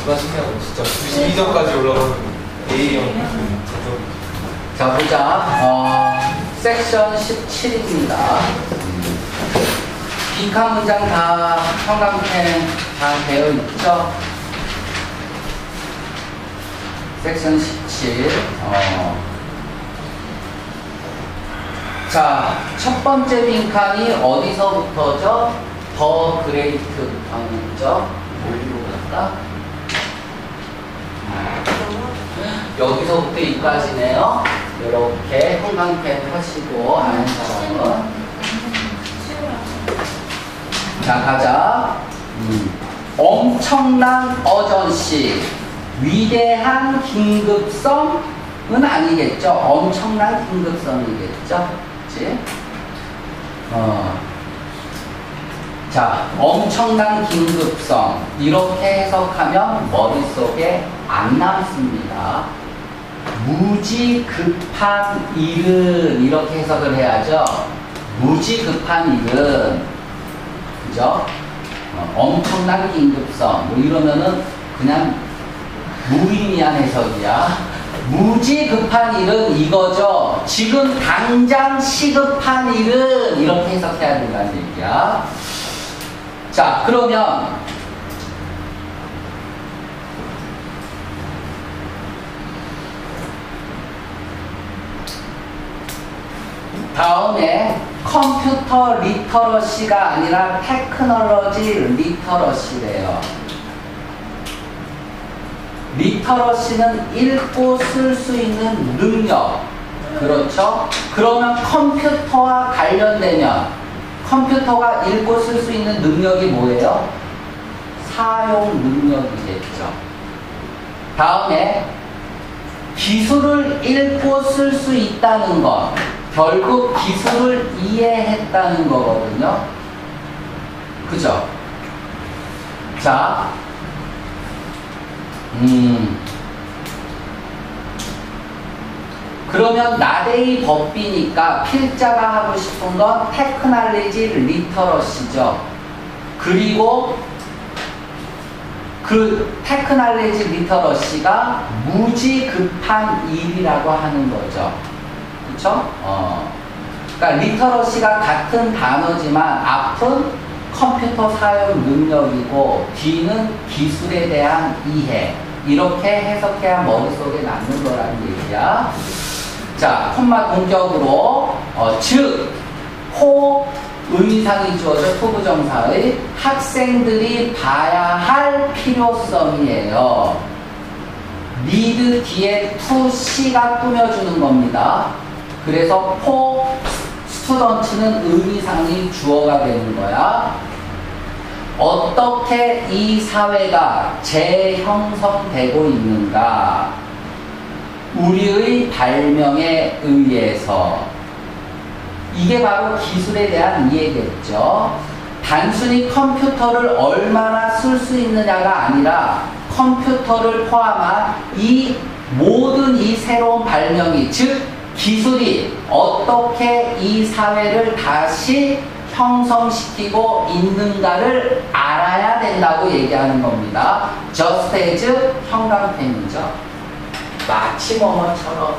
누가 신기하고 진짜 92점까지 올라가는 A형. 자, 보자. 섹션 17입니다. 빈칸 문장 다 형광펜 다 되어 있죠? 섹션 17. 자, 첫 번째 빈칸이 어디서부터죠? 더 그레이트부터죠? 어디로 갈까? 여기서부터 여기까지네요. 이렇게 형광펜 하시고 아는 사람은 자, 가자. 엄청난 어전시, 위대한 긴급성은 아니겠죠? 엄청난 긴급성이겠죠? 그치? 자, 엄청난 긴급성 이렇게 해석하면 머릿속에 안 남습니다. 무지 급한 일은 이렇게 해석을 해야죠. 무지 급한 일은, 그죠? 엄청난 긴급성 뭐 이러면은 그냥 무의미한 해석이야. 무지 급한 일은 이거죠. 지금 당장 시급한 일은 이렇게 해석해야 된다는 얘기야. 자, 그러면 다음에 컴퓨터 리터러시가 아니라 테크놀로지 리터러시래요. 리터러시는 읽고 쓸 수 있는 능력. 그렇죠? 그러면 컴퓨터와 관련되면 컴퓨터가 읽고 쓸 수 있는 능력이 뭐예요? 사용 능력이겠죠. 다음에 기술을 읽고 쓸 수 있다는 것. 결국 기술을 이해했다는 거거든요. 그죠? 자, 그러면 나데이 법비니까 필자가 하고 싶은 건 테크놀로지 리터러시죠. 그리고 그 테크놀로지 리터러시가 무지 급한 일이라고 하는 거죠. 그쵸? 그러니까 리터러시가 같은 단어지만 앞은 컴퓨터 사용 능력이고 뒤는 기술에 대한 이해. 이렇게 해석해야 머릿속에 남는 거라는 얘기야. 자, 콤마 동격으로 즉, 의미상이 주어져 투부정사의 학생들이 봐야 할 필요성이에요. need 뒤에 to C가 꾸며주는 겁니다. 그래서 for student는 의미상이 주어가 되는 거야. 어떻게 이 사회가 재형성되고 있는가? 우리의 발명에 의해서. 이게 바로 기술에 대한 이해겠죠. 단순히 컴퓨터를 얼마나 쓸 수 있느냐가 아니라 컴퓨터를 포함한 이 모든 이 새로운 발명이, 즉 기술이 어떻게 이 사회를 다시 형성시키고 있는가를 알아야 된다고 얘기하는 겁니다. just as 형광펜이죠. 마치 뭐뭐처럼.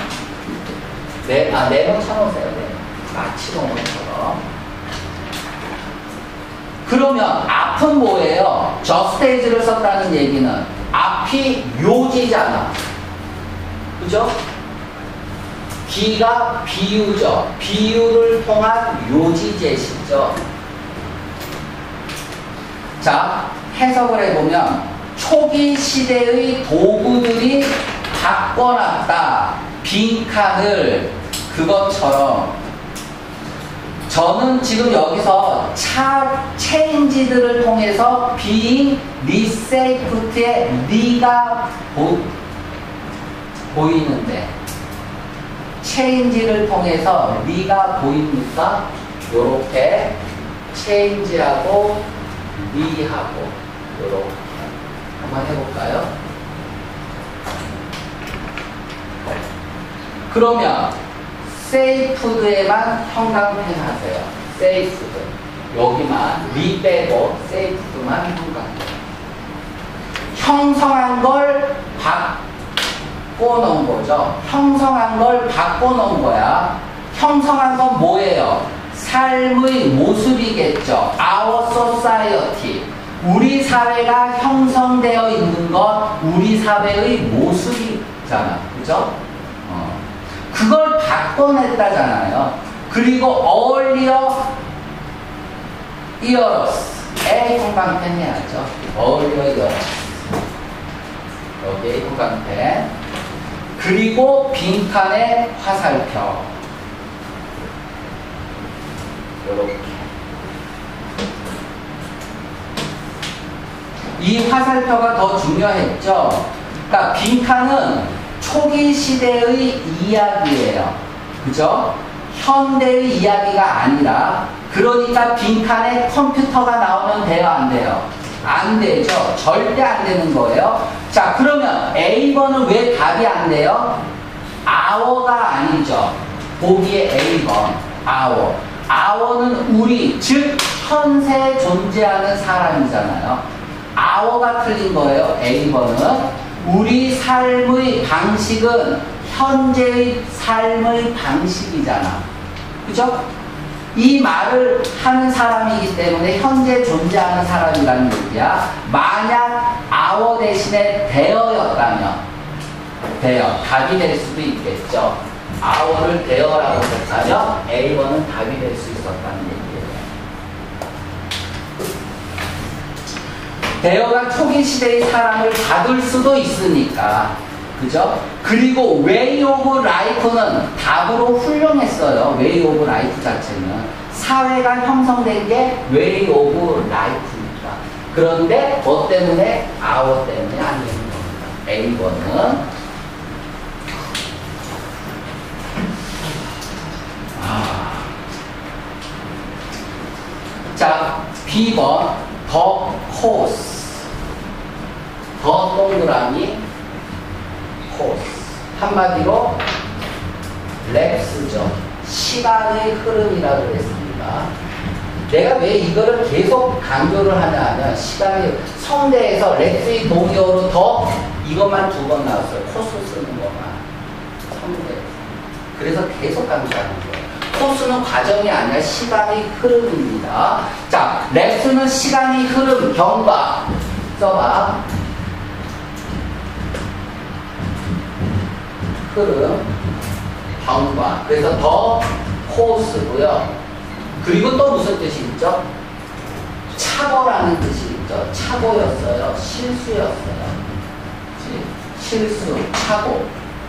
네모 쳐놓으세요. 네. 마치 뭐뭐처럼. 그러면 앞은 뭐예요? just as를 썼다는 얘기는 앞이 요지잖아. 그죠? B가 비유죠. 비유를 통한 요지제시죠. 자, 해석을 해보면 초기 시대의 도구들이 바꿔놨다. 빈칸을 그것처럼 저는 지금 여기서 체인지들을 통해서 being resafed의 네가 보이는데 체인지를 통해서 네가 보입니까? 요렇게 체인지하고 네하고 요렇게 한번 해볼까요? 그러면 safed에만 형광펜 하세요. safed 여기만 리 빼고 safed만 형광펜. 형성한 걸 바꿔놓은 거죠. 형성한 걸 바꿔놓은 거야. 형성한 건 뭐예요? 삶의 모습이겠죠. Our society. 우리 사회가 형성되어 있는 건 우리 사회의 모습이잖아. 그죠? 그걸 바꿔냈다잖아요. 그리고 earlier years에 형광펜 해야죠. earlier years. 여기에 형광펜. 그리고 빈칸에 화살표. 이렇게. 이 화살표가 더 중요했죠. 그러니까 빈칸은 초기 시대의 이야기예요. 그죠? 현대의 이야기가 아니라. 그러니까 빈칸에 컴퓨터가 나오면 돼요, 안 돼요? 안 되죠. 절대 안 되는 거예요. 자, 그러면 A번은 왜 답이 안 돼요? our가 아니죠. 보기에 A번, our. our는 우리, 즉 현세에 존재하는 사람이잖아요. our가 틀린 거예요. A번은. 우리 삶의 방식은 현재의 삶의 방식이잖아. 그죠? 이 말을 하는 사람이기 때문에 현재 존재하는 사람이라는 얘기야. 만약 our 대신에 there였다면 there, 답이 될 수도 있겠죠. our를 there라고 했다면 A번은 답이 될 수 있었다는 얘기예요. there가 초기 시대의 사람을 받을 수도 있으니까. 그죠? 그리고 way of life는 답으로 훌륭했어요. way of life 자체는. 사회가 형성된 게 way of life입니다. 그런데 뭐 때문에? our 때문에 안 되는 겁니다. A번은. 자, B번. 더 코스. 더 동그라미. 코스. 한마디로 랩스죠. 시간의 흐름이라고 했습니다. 내가 왜 이거를 계속 강조를 하냐 하면 시간이 성대에서 랩스의 동의어로 더 이것만 2번 나왔어요. 코스 쓰는 것만. 성대. 그래서 계속 강조하는 거예요. 코스는 과정이 아니라 시간의 흐름입니다. 자, 랩스는 시간의 흐름, 경과. 써봐. 흐름, 경과. 그래서 더 코스고요. 그리고 또 무슨 뜻이 있죠? 착오라는 뜻이 있죠. 착오였어요. 실수였어요. 실수, 착오.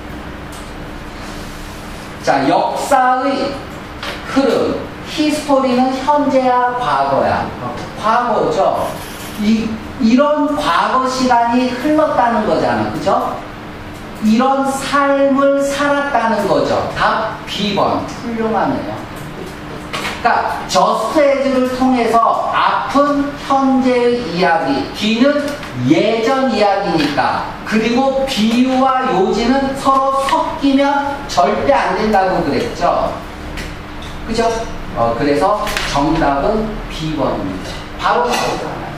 자, 역사의 흐름. 히스토리는 현재야, 과거야. 과거죠. 이런 과거 시간이 흘렀다는 거잖아. 그죠? 이런 삶을 살았다는 거죠. 답 B번. 훌륭하네요. 그러니까 just as를 통해서 앞은 현재의 이야기, 뒤는 예전 이야기니까. 그리고 비유와 요지는 서로 섞이면 절대 안 된다고 그랬죠. 그죠? 그래서 정답은 B번입니다. 바로 나오잖아요.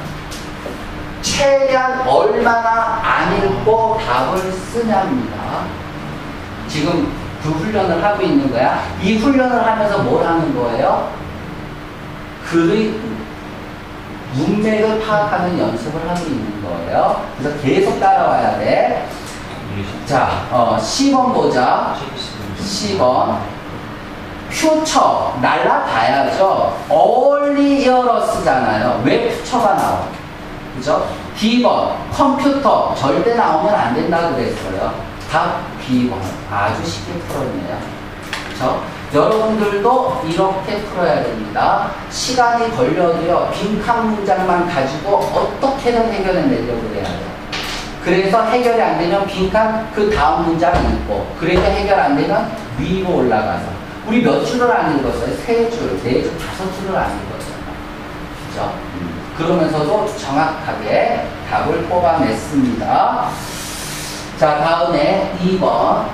최대한 얼마나 안 읽고 답을 쓰냐입니다. 지금 그 훈련을 하고 있는 거야. 이 훈련을 하면서 뭘 하는 거예요? 글의 문맥을 파악하는 연습을 하고 있는 거예요. 그래서 계속 따라와야 돼. 자, 10번 보자. 10번. 퓨처, 날라가야죠. early years잖아요. 왜 퓨처가 나와? 그죠? D번, 컴퓨터. 절대 나오면 안 된다고 그랬어요. 답 B번. 아주 쉽게 풀었네요. 그죠? 여러분들도 이렇게 풀어야 됩니다. 시간이 걸려도요, 빈칸 문장만 가지고 어떻게든 해결해내려고 해야 돼요. 그래서 해결이 안 되면 빈칸 그 다음 문장 읽고, 그래도 해결 안 되면 위로 올라가서. 우리 몇 줄을 안 읽었어요? 3줄, 4줄, 5줄을 안 읽었잖아요. 그죠? 그러면서도 정확하게 답을 뽑아냈습니다. 자, 다음에 2번.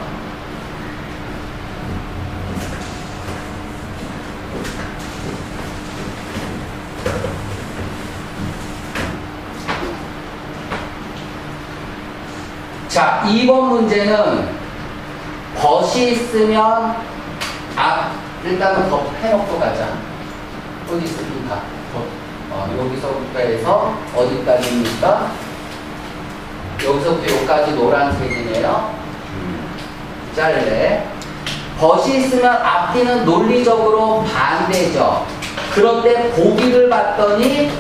자, 2번 문제는 벗이 있으면 일단은 법 해놓고 가자. 어디 있습니까? 여기서부터 해서 어디까지입니까? 여기서부터 여기까지 노란색이네요. 짤래. 벗이 있으면 앞뒤는 논리적으로 반대죠. 그런데 보기를 봤더니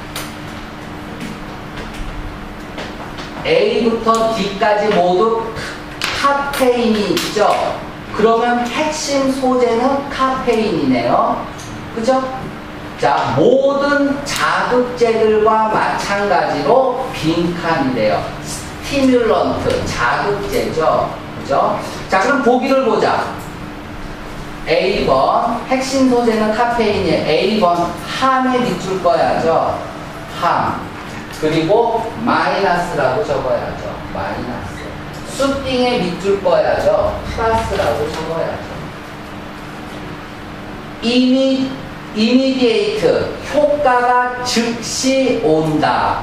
A부터 D까지 모두 카페인이 있죠. 그러면 핵심 소재는 카페인이네요. 그죠? 자, 모든 자극제들과 마찬가지로 빈칸이래요. 스티뮬런트, 자극제죠. 그죠? 자, 그럼 보기를 보자. A번, 핵심 소재는 카페인이에요. A번, 함에 밑줄 꺼야죠. 함. 그리고 마이너스라고 적어야죠. 마이너스. 수띵에 밑줄 꺼야죠. 플러스라고 적어야죠. 이미디에이트, 효과가 즉시 온다.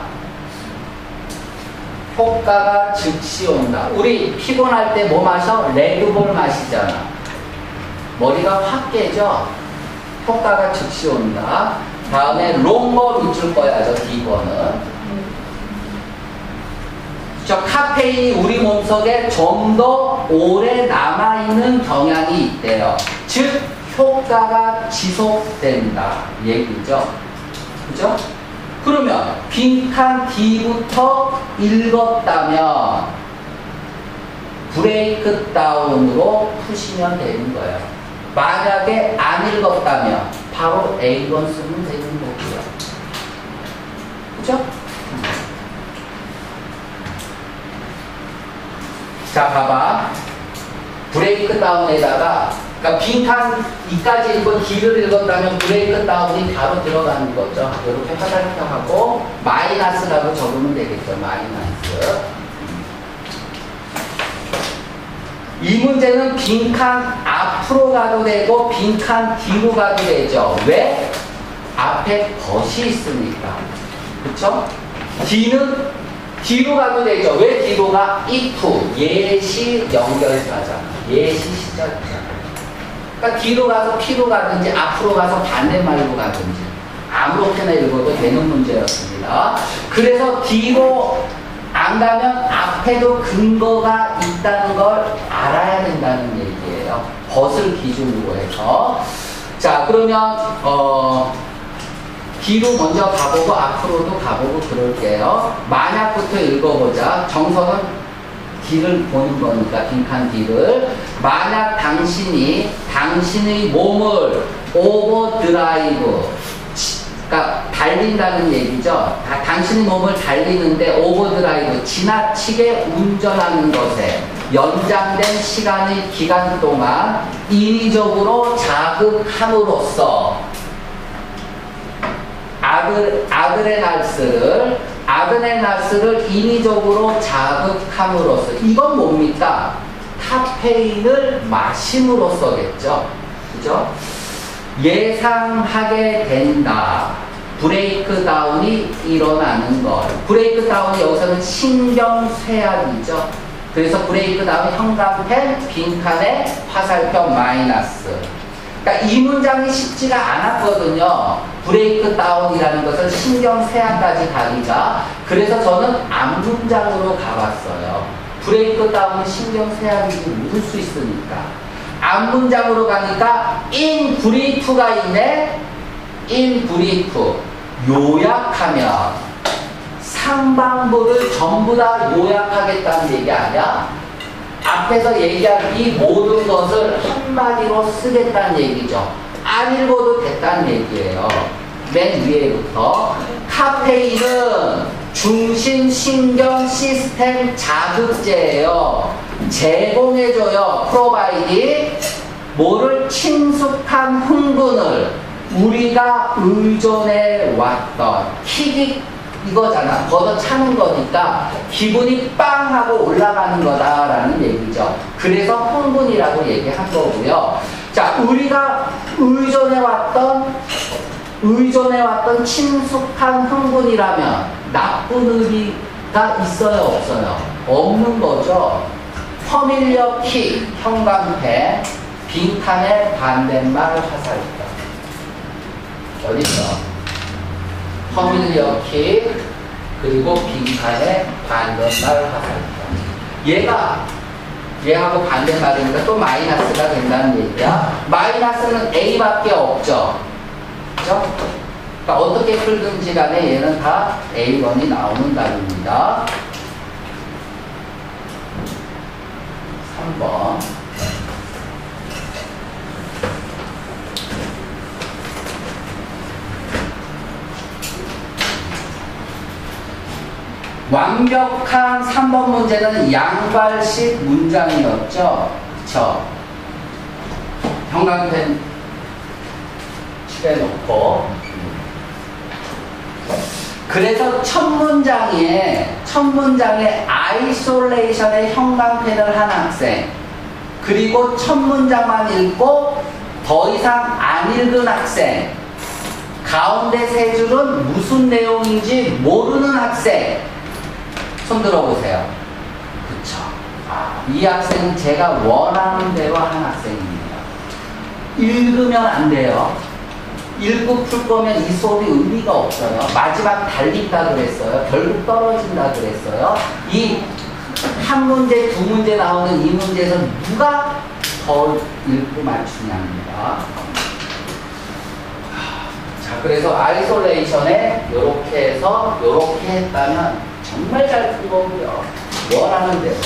효과가 즉시 온다. 우리 피곤할 때 뭐 마셔? 레드볼 마시잖아. 머리가 확 깨져. 효과가 즉시 온다. 다음에 롱거 밑줄 꺼야죠. D번은. 저 카페인이 우리 몸속에 좀 더 오래 남아있는 경향이 있대요. 즉 효과가 지속된다 얘기죠. 그죠? 그러면 빈칸 D부터 읽었다면 브레이크 다운으로 푸시면 되는 거예요. 만약에 안 읽었다면 바로 A번 쓰면 되는 거고요. 그죠? 자, 봐봐. 브레이크 다운에다가, 그러니까 빈칸 2까지 읽고 D를 읽었다면 브레이크 다운이 바로 들어가는 거죠. 이렇게 화살표 하고, 마이너스라고 적으면 되겠죠. 마이너스. 이 문제는 빈칸 앞으로 가도 되고, 빈칸 뒤로 가도 되죠. 왜? 앞에 벗이 있으니까. 그쵸? D는 뒤로 가도 되죠. 왜 뒤로 가? if, 예시 연결사잖아. 예시 시작이잖아. 그러니까 뒤로 가서 P로 가든지 앞으로 가서 반대말로 가든지 아무렇게나 읽어도 되는 문제였습니다. 그래서 뒤로 안 가면 앞에도 근거가 있다는 걸 알아야 된다는 얘기예요. 벗을 기준으로 해서. 자, 그러면 뒤로 먼저 가보고 앞으로도 가보고 그럴게요. 만약부터 읽어보자. 정석은 D를 보는 거니까 빈칸 D를. 만약 당신의 몸을 오버드라이브, 그러니까 달린다는 얘기죠. 당신의 몸을 달리는데 오버드라이브, 지나치게 운전하는 것에 연장된 기간 동안 인위적으로 자극함으로써 아드레날스를 인위적으로 자극함으로써, 이건 뭡니까? 카페인을 마심으로써겠죠. 그죠? 예상하게 된다. 브레이크 다운이 일어나는 것. 브레이크 다운이 여기서는 신경쇠약이죠. 그래서 브레이크 다운 형광펜 빈칸에 화살표 마이너스. 그러니까 이 문장이 쉽지가 않았거든요. 브레이크 다운이라는 것은 신경쇠약까지 가기가. 그래서 저는 앞문장으로 가봤어요. 브레이크 다운은 신경쇠약이지 묻을 수 있으니까. 앞문장으로 가니까 in brief가 있네. in brief. 요약하면 상반부를 전부 다 요약하겠다는 얘기 아니야? 앞에서 얘기한 이 모든 것을 한마디로 쓰겠다는 얘기죠. 안 읽어도 됐다는 얘기예요. 맨 위에부터. 카페인은 중심신경 시스템 자극제예요. 제공해줘요. 프로바이디. 뭐를? 친숙한 흥분을 우리가 의존해 왔던 킥이 이거잖아. 걷어차는 거니까 기분이 빵 하고 올라가는 거다라는 얘기죠. 그래서 흥분이라고 얘기한 거고요. 자, 우리가 의존해왔던 친숙한 흥분이라면 나쁜 있어요, 없어요? 없는 거죠. 퍼밀리어 킥, 형광펜, 빈칸의 반대말 화살표. 어디 있어? 퍼밀리어 킥, 그리고 빈칸의 반대말 화살표. 얘하고 반대말이니까 또 마이너스가 된다는 얘기야. 마이너스는 A밖에 없죠. 그죠? 그러니까 어떻게 풀든지 간에 얘는 다 A번이 나오는 답입니다. 3번. 완벽한 3번 문제는 양발식 문장이었죠. 그쵸? 형광펜 칠해놓고. 그래서 첫 문장에 아이솔레이션의 형광펜을 한 학생, 그리고 첫 문장만 읽고 더 이상 안 읽은 학생, 가운데 세 줄은 무슨 내용인지 모르는 학생, 손 들어보세요. 그쵸? 이 학생은 제가 원하는 대로 한 학생입니다. 읽으면 안 돼요. 읽고 풀 거면 이 수업이 의미가 없어요. 마지막 달린다 그랬어요. 결국 떨어진다 그랬어요. 이 한 문제, 두 문제 나오는 이 문제에서 누가 더 읽고 맞추냐입니다. 자, 그래서 아이솔레이션에 이렇게 해서 이렇게 했다면 정말 잘 푼 거고요. 원하는 대로.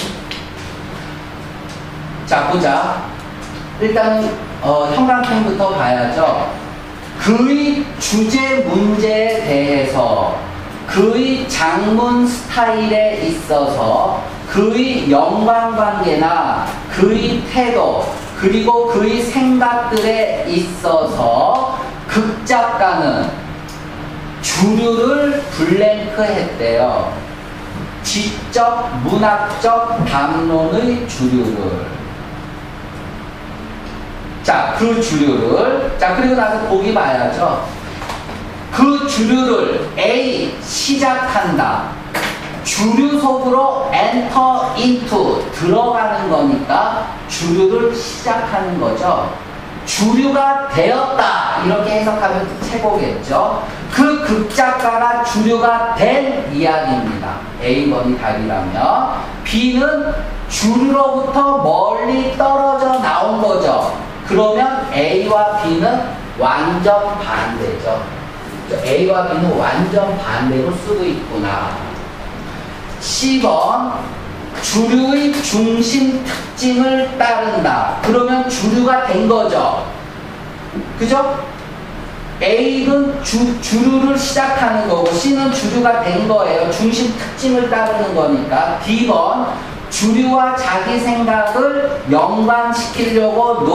자, 보자. 일단은 형광펜부터 봐야죠. 그의 주제 문제에 대해서, 그의 장문 스타일에 있어서, 그의 연관관계나 그의 태도, 그리고 그의 생각들에 있어서 극작가는 주류를 블랭크 했대요. 지적, 문학적 담론의 주류를. 자, 그 주류를. 자, 그리고 나서 보기 봐야죠. 그 주류를 A, 시작한다. 주류 속으로 enter into, 들어가는 거니까 주류를 시작하는 거죠. 주류가 되었다, 이렇게 해석하면 최고겠죠. 그 극작가가 주류가 된 이야기입니다. A번이 답이라면. B는 주류로부터 멀리 떨어져 나온 거죠. 그러면 A와 B는 완전 반대죠. A와 B는 완전 반대로 쓰고 있구나. C번, 주류의 중심 특징을 따른다. 그러면 주류가 된 거죠. 그죠? A는 주류를 시작하는 거고, C는 주류가 된 거예요. 중심 특징을 따르는 거니까. D번, 주류와 자기 생각을 연관시키려고